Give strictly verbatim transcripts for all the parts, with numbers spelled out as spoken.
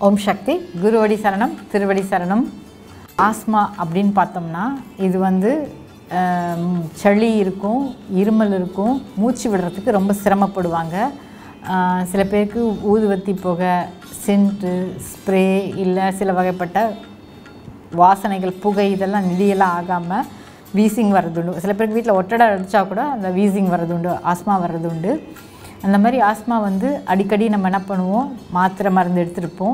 Omsakthi, Guruvadi Saranam, Thiruvadi Saranam. Asthma அப்படின்னு பார்த்தோம்னா இது வந்து சளி இருக்கும், இருமல் இருக்கும், மூச்சு விடுறதுக்கு ரொம்ப சிரமப்படுவாங்க. சில பேருக்கு ஊதுவத்தி புகை, சென்ட்டு, ஸ்ப்ரே இல்லை சில வகைப்பட்ட வாசனைகள் புகை இதெல்லாம் நெடியெல்லாம் ஆகாமல் வீசிங் வர்றதுண்டு. சில பேருக்கு வீட்டில் ஒட்டடை அடித்தா கூட அந்த வீசிங் வர்றதுண்டு, ஆஸ்மா வர்றதுண்டு. அந்த மாதிரி ஆஸ்மா வந்து அடிக்கடி நம்ம என்ன பண்ணுவோம், மாத்திரை மருந்து எடுத்துருப்போம்,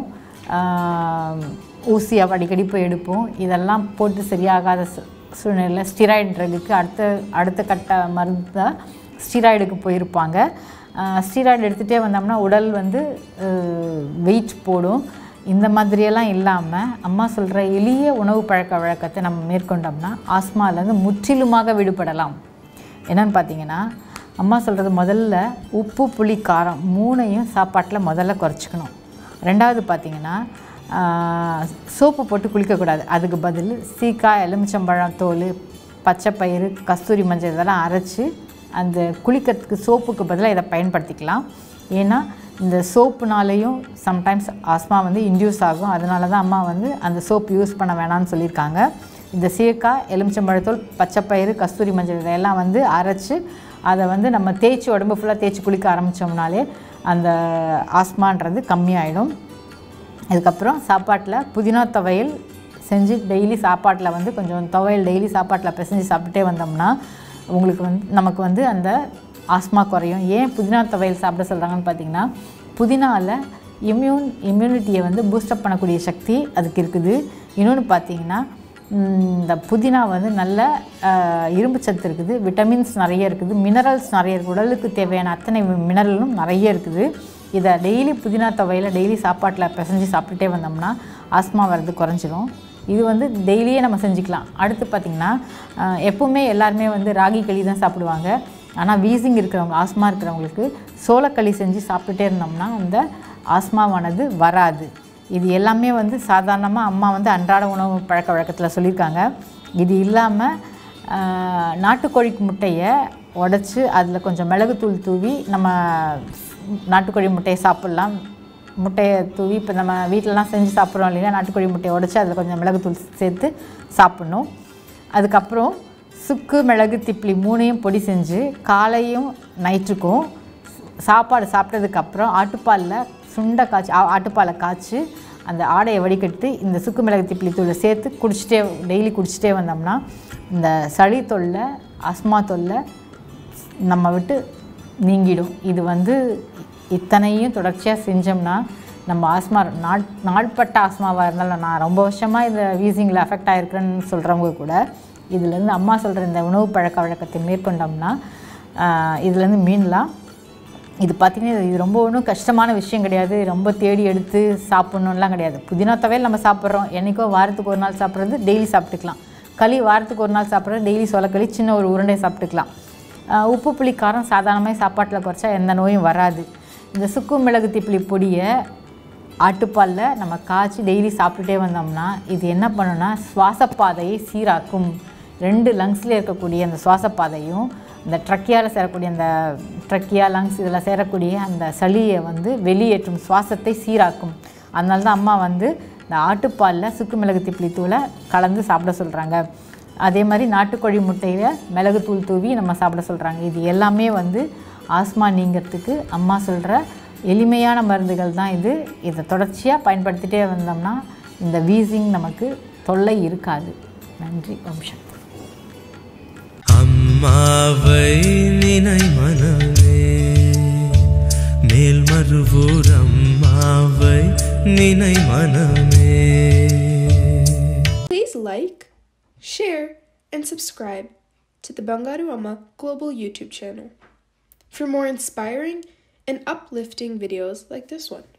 ஊசியாக அடிக்கடி போய் எடுப்போம். இதெல்லாம் போட்டு சரியாகாத சூழ்நிலையில் ஸ்டிராய்டு ட்ரகுக்கு அடுத்த அடுத்த கட்ட மருந்து தான் ஸ்டிராய்டுக்கு போயிருப்பாங்க. ஸ்டிராய்டு எடுத்துகிட்டே வந்தோம்னா உடல் வந்து வெயிட் போடும். இந்த மாதிரியெல்லாம் இல்லாமல் அம்மா சொல்கிற எளிய உணவு பழக்க வழக்கத்தை நம்ம மேற்கொண்டோம்னா ஆஸ்மாவிலேருந்து முற்றிலுமாக விடுபடலாம். என்னென்னு பார்த்தீங்கன்னா, அம்மா சொல்கிறது முதல்ல உப்பு புளி காரம் மூணையும் சாப்பாட்டில் முதல்ல குறைச்சிக்கணும். ரெண்டாவது பார்த்திங்கன்னா, சோப்பு போட்டு குளிக்கக்கூடாது. அதுக்கு பதில் சீக்காய், எலுமிச்சம்பழம் தோல், பச்சைப்பயிறு, கஸ்தூரி மஞ்சள் இதெல்லாம் அரைச்சி அந்த குளிக்கிறதுக்கு சோப்புக்கு பதிலாக இதை பயன்படுத்திக்கலாம். ஏன்னா இந்த சோப்புனாலேயும் சம்டைம்ஸ் ஆஸ்மா வந்து இன்டியூஸ் ஆகும். அதனால தான் அம்மா வந்து அந்த சோப்பு யூஸ் பண்ண வேணாம்னு சொல்லியிருக்காங்க. இந்த சீக்காய், எலுமிச்சம்பழத்தோல், பச்சைப்பயிறு, கஸ்தூரி மஞ்சள் இதெல்லாம் வந்து அரைச்சி அதை வந்து நம்ம தேய்ச்சி உடம்பு ஃபுல்லாக தேய்ச்சி குளிக்க ஆரம்பித்தோம்னாலே அந்த ஆஸ்மான்றது கம்மியாயிடும். அதுக்கப்புறம் சாப்பாட்டில் புதினா துவையல் செஞ்சு டெய்லி சாப்பாட்டில் வந்து கொஞ்சம் துவையல் டெய்லி சாப்பாட்டில் பிசைஞ்சு சாப்பிட்டே வந்தோம்னா உங்களுக்கு வந்து நமக்கு வந்து அந்த ஆஸ்மா குறையும். ஏன் புதினா துவையல் சாப்பிட சொல்கிறாங்கன்னு பார்த்தீங்கன்னா, புதினாவில் இம்யூன் இம்யூனிட்டியை வந்து பூஸ்டப் பண்ணக்கூடிய சக்தி அதுக்கு இருக்குது. இன்னொன்று பார்த்தீங்கன்னா, இந்த புதினா வந்து நல்ல இரும்பு சத்து இருக்குது, விட்டமின்ஸ் நிறைய இருக்குது, மினரல்ஸ் நிறைய இருக்குது, உடலுக்கு தேவையான அத்தனை மினரலும் நிறைய இருக்குது. இதை டெய்லி புதினா துவையில் டெய்லி சாப்பாட்டில் பிசைஞ்சு சாப்பிட்டுட்டே வந்தோம்னா ஆஸ்மா வர்றது குறைஞ்சிரும். இது வந்து டெய்லியே நம்ம செஞ்சுக்கலாம். அடுத்து பார்த்திங்கன்னா, எப்போவுமே எல்லாருமே வந்து ராகி களி தான் சாப்பிடுவாங்க. ஆனால் வீசிங் இருக்கிறவங்க, ஆஸ்மா இருக்கிறவங்களுக்கு சோளக்களி செஞ்சு சாப்பிட்டுட்டே இருந்தோம்னா அந்த ஆஸ்மாவானது வராது. இது எல்லாமே வந்து சாதாரணமாக அம்மா வந்து அன்றாட உணவு பழக்க வழக்கத்தில் சொல்லியிருக்காங்க. இது இல்லாமல் நாட்டுக்கோழி முட்டையை உடச்சி அதில் கொஞ்சம் மிளகுத்தூள் தூவி நம்ம நாட்டுக்கோழி முட்டையை சாப்பிட்லாம். முட்டையை தூவி இப்போ நம்ம வீட்டிலலாம் செஞ்சு சாப்பிட்றோம் இல்லைன்னா, நாட்டுக்கோழி முட்டையை உடச்சி அதில் கொஞ்சம் மிளகுத்தூள் சேர்த்து சாப்பிட்ணும். அதுக்கப்புறம் சுக்கு, மிளகு, திப்ளி மூணையும் பொடி செஞ்சு காலையும் நைட்டுக்கும் சாப்பாடு சாப்பிட்டதுக்கப்புறம் ஆட்டுப்பாலில் சுண்டை காய்ச்சி ஆட்டுப்பாலை காய்ச்சி அந்த ஆடையை வடிகட்டி இந்த சுக்கு, மிளகு, திப்ளி தூளை சேர்த்து குடிச்சிட்டே டெய்லி குடிச்சிட்டே வந்தோம்னா இந்த சளி தொல்லை, ஆஸ்மா தொல்லை நம்ம விட்டு நீங்கிடும். இது வந்து இத்தனையும் தொடர்ச்சியாக செஞ்சோம்னா நம்ம ஆஸ்மா நாட் நாட்பட்ட ஆஸ்மாவாக இருந்தாலும், நான் ரொம்ப வருஷமாக இந்த வீசிங்கில் அஃபெக்ட் ஆகிருக்கிறேன்னு சொல்கிறவங்க கூட இதுலேருந்து அம்மா சொல்கிற இந்த உணவு பழக்க வழக்கத்தை மேற்கொண்டோம்னா இதுலேருந்து மீனலாம். இது பார்த்திங்கன்னா இது ரொம்ப ஒன்றும் கஷ்டமான விஷயம் கிடையாது. ரொம்ப தேடி எடுத்து சாப்பிட்ணுலாம் கிடையாது. புதினா துவையல் நம்ம சாப்பிட்றோம், என்றைக்கோ வாரத்துக்கு ஒரு நாள் சாப்பிட்றது டெய்லி சாப்பிட்டுக்கலாம். களி வாரத்துக்கு ஒரு நாள் சாப்பிட்றது டெய்லி சோளக்களி சின்ன ஒரு உருண்டை சாப்பிட்டுக்கலாம். உப்பு புளி காரம் சாதாரணமாக சாப்பாட்டில் குறைச்சா எந்த நோயும் வராது. இந்த சுக்கு, மிளகு, திப்ளி பொடியை ஆட்டுப்பாலில் நம்ம காய்ச்சி டெய்லி சாப்பிட்டுட்டே வந்தோம்னா இது என்ன பண்ணுன்னா சுவாசப்பாதையை சீராக்கும். ரெண்டு லங்ஸில் இருக்கக்கூடிய அந்த சுவாசப்பாதையும் இந்த ட்ரக்கியாவில் சேரக்கூடிய அந்த ட்ரக்கியா, லங்ஸ் இதில் சேரக்கூடிய அந்த சளியை வந்து வெளியேற்றும், சுவாசத்தை சீராக்கும். அதனால தான் அம்மா வந்து இந்த ஆட்டுப்பாலில் சுக்கு, மிளகு, திப்ளி தூளை கலந்து சாப்பிட சொல்கிறாங்க. அதே மாதிரி நாட்டுக்கோழி முட்டையில் மிளகுத்தூள் தூவி நம்ம சாப்பிட சொல்கிறாங்க. இது எல்லாமே வந்து ஆஸ்மா நீங்கிறதுக்கு அம்மா சொல்கிற எளிமையான மருந்துகள் தான் இது. இதை தொடர்ச்சியாக பயன்படுத்திகிட்டே வந்தோம்னா இந்த வீசிங் நமக்கு தொல்லை இருக்காது. நன்றி. ஓம்சக்தி. அம்மாவை நினை மனமே, மேல்மருவூர் அம்மாவை நினை மனமே. Please like, share, and subscribe to the Bangaru Amma Global YouTube channel for more inspiring and uplifting videos like this one.